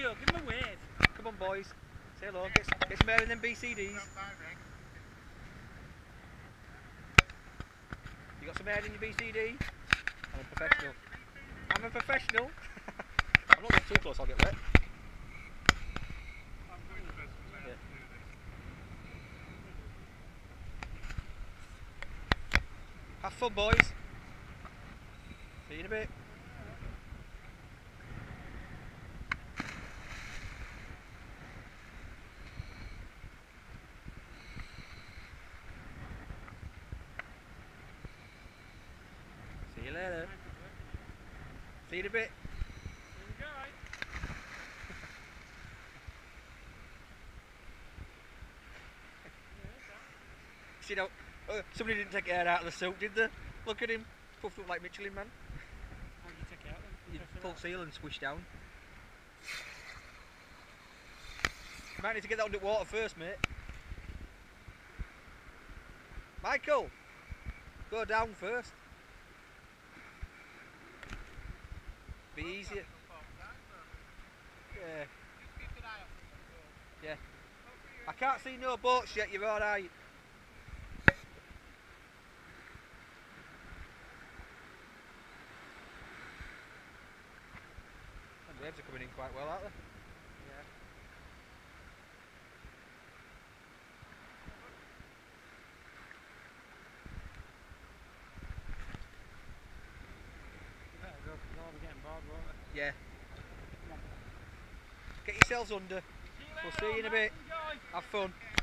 Micheal, give him a wave. Come on, boys. Say hello. Get some air in them BCDs. You got some air in your BCD? I'm a professional. I'm a professional. I'm not getting too close, I'll get wet. Yeah. Have fun, boys. See you in a bit. See you later. See you in a bit. You know, somebody didn't take air out of the suit, did they? Look at him, puffed up like Micheal, man. How do you take it out then? You full seal and swish down. You might need to get that under water first, mate. Micheal, go down first. Be easier. Yeah. Yeah. I can't see no boats yet, you're alright. And waves are coming in quite well, aren't they? Yeah. You better go, because we'll be getting bored, won't we? Yeah. Get yourselves under. We'll see you in a bit. Have fun.